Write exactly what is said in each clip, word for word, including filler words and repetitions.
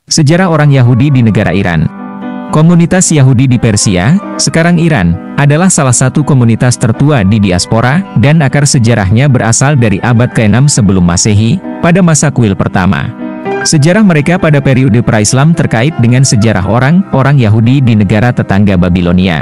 Sejarah orang Yahudi di negara Iran. Komunitas Yahudi di Persia, sekarang Iran, adalah salah satu komunitas tertua di diaspora, dan akar sejarahnya berasal dari abad keenam sebelum Masehi, pada masa kuil pertama. Sejarah mereka pada periode pra-Islam terkait dengan sejarah orang-orang Yahudi di negara tetangga Babilonia.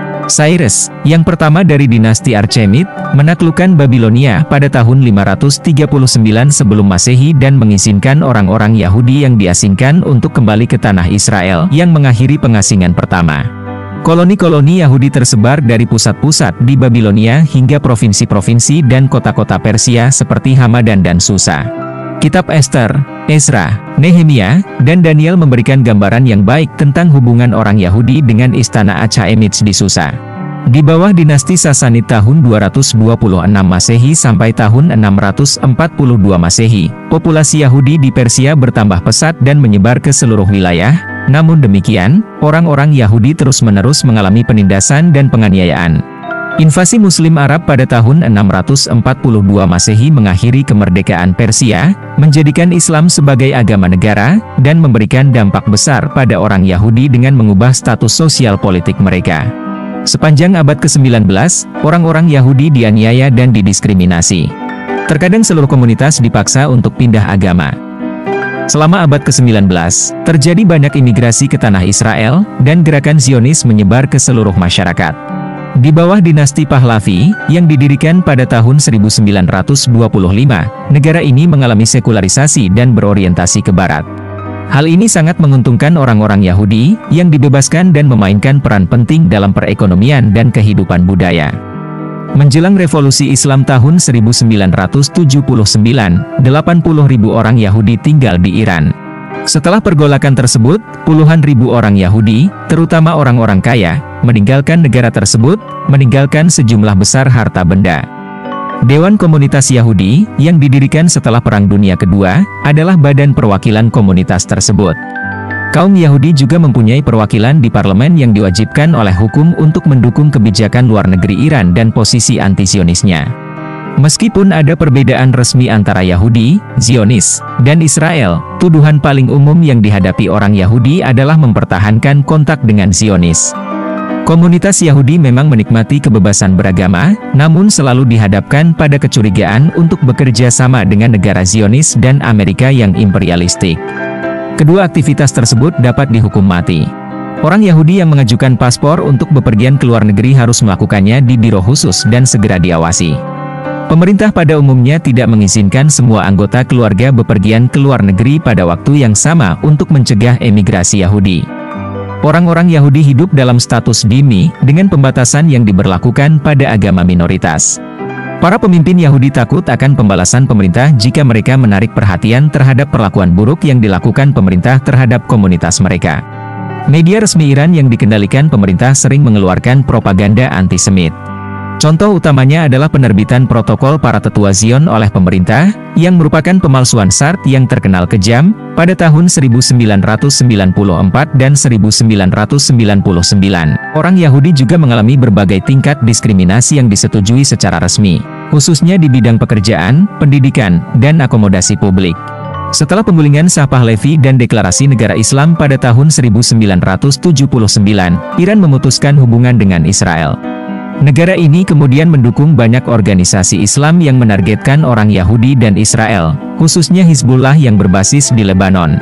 Cyrus, yang pertama dari dinasti Archemid, menaklukkan Babilonia pada tahun lima ratus tiga puluh sembilan sebelum Masehi dan mengizinkan orang-orang Yahudi yang diasingkan untuk kembali ke tanah Israel, yang mengakhiri pengasingan pertama. Koloni-koloni Yahudi tersebar dari pusat-pusat di Babilonia hingga provinsi-provinsi dan kota-kota Persia seperti Hamadan dan Susa. Kitab Ester, Ezra, Nehemia, dan Daniel memberikan gambaran yang baik tentang hubungan orang Yahudi dengan istana Achaemid di Susa. Di bawah dinasti Sasanid tahun dua ratus dua puluh enam Masehi sampai tahun enam ratus empat puluh dua Masehi, populasi Yahudi di Persia bertambah pesat dan menyebar ke seluruh wilayah. Namun demikian, orang-orang Yahudi terus-menerus mengalami penindasan dan penganiayaan. Invasi Muslim Arab pada tahun enam ratus empat puluh dua Masehi mengakhiri kemerdekaan Persia, menjadikan Islam sebagai agama negara, dan memberikan dampak besar pada orang Yahudi dengan mengubah status sosial politik mereka. Sepanjang abad kesembilan belas, orang-orang Yahudi dianiaya dan didiskriminasi. Terkadang seluruh komunitas dipaksa untuk pindah agama. Selama abad kesembilan belas, terjadi banyak imigrasi ke tanah Israel, dan gerakan Zionis menyebar ke seluruh masyarakat. Di bawah dinasti Pahlavi, yang didirikan pada tahun seribu sembilan ratus dua puluh lima, negara ini mengalami sekularisasi dan berorientasi ke barat. Hal ini sangat menguntungkan orang-orang Yahudi, yang dibebaskan dan memainkan peran penting dalam perekonomian dan kehidupan budaya. Menjelang revolusi Islam tahun seribu sembilan ratus tujuh puluh sembilan, delapan puluh ribu orang Yahudi tinggal di Iran. Setelah pergolakan tersebut, puluhan ribu orang Yahudi, terutama orang-orang kaya, meninggalkan negara tersebut, meninggalkan sejumlah besar harta benda. Dewan Komunitas Yahudi, yang didirikan setelah Perang Dunia Kedua, adalah badan perwakilan komunitas tersebut. Kaum Yahudi juga mempunyai perwakilan di parlemen yang diwajibkan oleh hukum untuk mendukung kebijakan luar negeri Iran dan posisi anti-Zionisnya. Meskipun ada perbedaan resmi antara Yahudi, Zionis, dan Israel, tuduhan paling umum yang dihadapi orang Yahudi adalah mempertahankan kontak dengan Zionis. Komunitas Yahudi memang menikmati kebebasan beragama, namun selalu dihadapkan pada kecurigaan untuk bekerja sama dengan negara Zionis dan Amerika yang imperialistik. Kedua aktivitas tersebut dapat dihukum mati. Orang Yahudi yang mengajukan paspor untuk bepergian ke luar negeri harus melakukannya di biro khusus dan segera diawasi. Pemerintah pada umumnya tidak mengizinkan semua anggota keluarga bepergian ke luar negeri pada waktu yang sama untuk mencegah emigrasi Yahudi. Orang-orang Yahudi hidup dalam status dhimmi, dengan pembatasan yang diberlakukan pada agama minoritas. Para pemimpin Yahudi takut akan pembalasan pemerintah jika mereka menarik perhatian terhadap perlakuan buruk yang dilakukan pemerintah terhadap komunitas mereka. Media resmi Iran yang dikendalikan pemerintah sering mengeluarkan propaganda antisemit. Contoh utamanya adalah penerbitan protokol para tetua Zion oleh pemerintah, yang merupakan pemalsuan S A R T yang terkenal kejam, pada tahun seribu sembilan ratus sembilan puluh empat dan seribu sembilan ratus sembilan puluh sembilan. Orang Yahudi juga mengalami berbagai tingkat diskriminasi yang disetujui secara resmi, khususnya di bidang pekerjaan, pendidikan, dan akomodasi publik. Setelah penggulingan Shah Pahlavi dan Deklarasi Negara Islam pada tahun seribu sembilan ratus tujuh puluh sembilan, Iran memutuskan hubungan dengan Israel. Negara ini kemudian mendukung banyak organisasi Islam yang menargetkan orang Yahudi dan Israel, khususnya Hizbullah yang berbasis di Lebanon.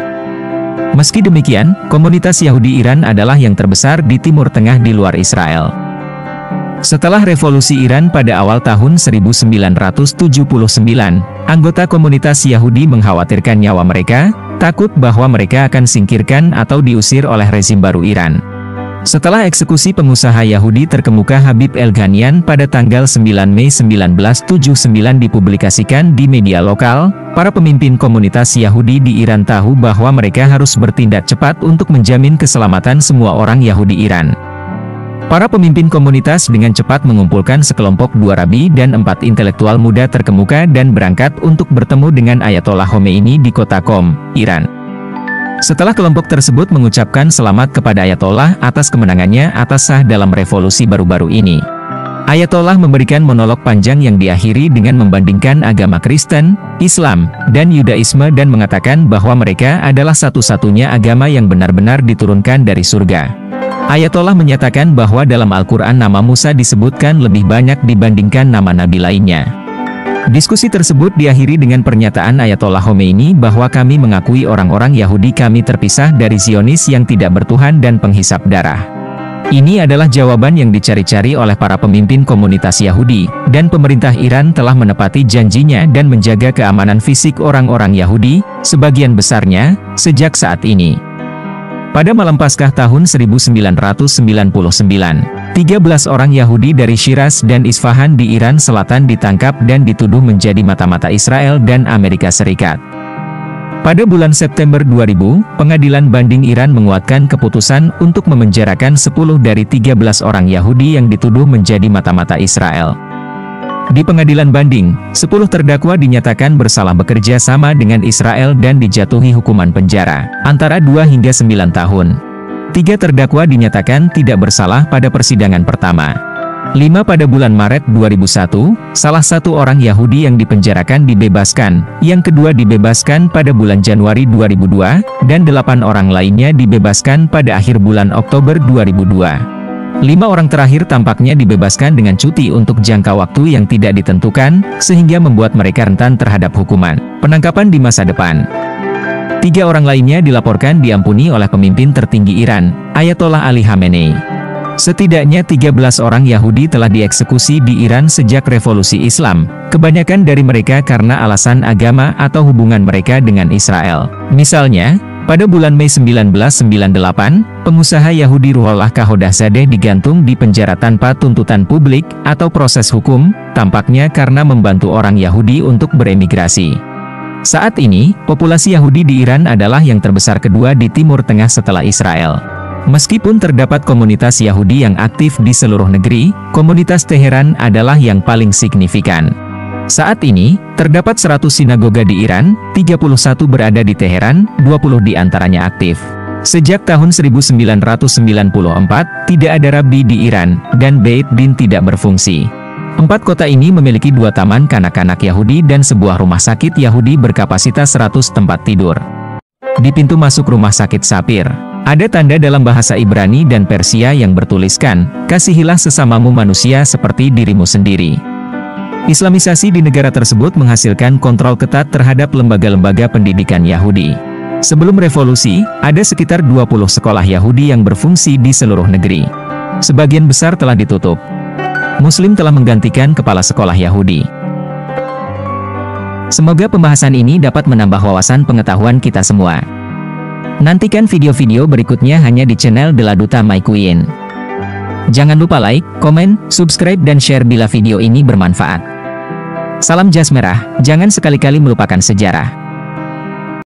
Meski demikian, komunitas Yahudi Iran adalah yang terbesar di Timur Tengah di luar Israel. Setelah revolusi Iran pada awal tahun seribu sembilan ratus tujuh puluh sembilan, anggota komunitas Yahudi mengkhawatirkan nyawa mereka, takut bahwa mereka akan singkirkan atau diusir oleh rezim baru Iran. Setelah eksekusi pengusaha Yahudi terkemuka Habib El-Ghanian pada tanggal sembilan Mei seribu sembilan ratus tujuh puluh sembilan dipublikasikan di media lokal, para pemimpin komunitas Yahudi di Iran tahu bahwa mereka harus bertindak cepat untuk menjamin keselamatan semua orang Yahudi Iran. Para pemimpin komunitas dengan cepat mengumpulkan sekelompok dua rabi dan empat intelektual muda terkemuka dan berangkat untuk bertemu dengan Ayatollah Khomeini di kota Qom, Iran. Setelah kelompok tersebut mengucapkan selamat kepada Ayatollah atas kemenangannya atas Shah dalam revolusi baru-baru ini, Ayatollah memberikan monolog panjang yang diakhiri dengan membandingkan agama Kristen, Islam, dan Yudaisme dan mengatakan bahwa mereka adalah satu-satunya agama yang benar-benar diturunkan dari surga. Ayatollah menyatakan bahwa dalam Al-Quran nama Musa disebutkan lebih banyak dibandingkan nama nabi lainnya. Diskusi tersebut diakhiri dengan pernyataan Ayatollah Khomeini bahwa kami mengakui orang-orang Yahudi kami terpisah dari Zionis yang tidak bertuhan dan penghisap darah. Ini adalah jawaban yang dicari-cari oleh para pemimpin komunitas Yahudi, dan pemerintah Iran telah menepati janjinya dan menjaga keamanan fisik orang-orang Yahudi, sebagian besarnya, sejak saat ini. Pada malam Paskah tahun seribu sembilan ratus sembilan puluh sembilan, tiga belas orang Yahudi dari Shiraz dan Isfahan di Iran Selatan ditangkap dan dituduh menjadi mata-mata Israel dan Amerika Serikat. Pada bulan September dua ribu, Pengadilan Banding Iran menguatkan keputusan untuk memenjarakan sepuluh dari tiga belas orang Yahudi yang dituduh menjadi mata-mata Israel. Di Pengadilan Banding, sepuluh terdakwa dinyatakan bersalah bekerja sama dengan Israel dan dijatuhi hukuman penjara, antara dua hingga sembilan tahun. Tiga terdakwa dinyatakan tidak bersalah pada persidangan pertama. Lima pada bulan Maret dua ribu satu, salah satu orang Yahudi yang dipenjarakan dibebaskan, yang kedua dibebaskan pada bulan Januari dua ribu dua, dan delapan orang lainnya dibebaskan pada akhir bulan Oktober dua ribu dua. Lima orang terakhir tampaknya dibebaskan dengan cuti untuk jangka waktu yang tidak ditentukan, sehingga membuat mereka rentan terhadap hukuman penangkapan di masa depan. Tiga orang lainnya dilaporkan diampuni oleh pemimpin tertinggi Iran, Ayatollah Ali Khamenei. Setidaknya tiga belas orang Yahudi telah dieksekusi di Iran sejak Revolusi Islam, kebanyakan dari mereka karena alasan agama atau hubungan mereka dengan Israel. Misalnya, pada bulan Mei seribu sembilan ratus sembilan puluh delapan, pengusaha Yahudi Ruhollah Khodahzadeh digantung di penjara tanpa tuntutan publik atau proses hukum, tampaknya karena membantu orang Yahudi untuk beremigrasi. Saat ini, populasi Yahudi di Iran adalah yang terbesar kedua di Timur Tengah setelah Israel. Meskipun terdapat komunitas Yahudi yang aktif di seluruh negeri, komunitas Teheran adalah yang paling signifikan. Saat ini, terdapat seratus sinagoga di Iran, tiga puluh satu berada di Teheran, dua puluh di antaranya aktif. Sejak tahun seribu sembilan ratus sembilan puluh empat, tidak ada rabi di Iran, dan Beit Din tidak berfungsi. Empat kota ini memiliki dua taman kanak-kanak Yahudi dan sebuah rumah sakit Yahudi berkapasitas seratus tempat tidur. Di pintu masuk rumah sakit Sapir, ada tanda dalam bahasa Ibrani dan Persia yang bertuliskan, "Kasihilah sesamamu manusia seperti dirimu sendiri." Islamisasi di negara tersebut menghasilkan kontrol ketat terhadap lembaga-lembaga pendidikan Yahudi. Sebelum revolusi, ada sekitar dua puluh sekolah Yahudi yang berfungsi di seluruh negeri. Sebagian besar telah ditutup. Muslim telah menggantikan kepala sekolah Yahudi. Semoga pembahasan ini dapat menambah wawasan pengetahuan kita semua. Nantikan video-video berikutnya hanya di channel Dela Duta My Queen. Jangan lupa like, komen, subscribe dan share bila video ini bermanfaat. Salam jas merah, jangan sekali-kali melupakan sejarah.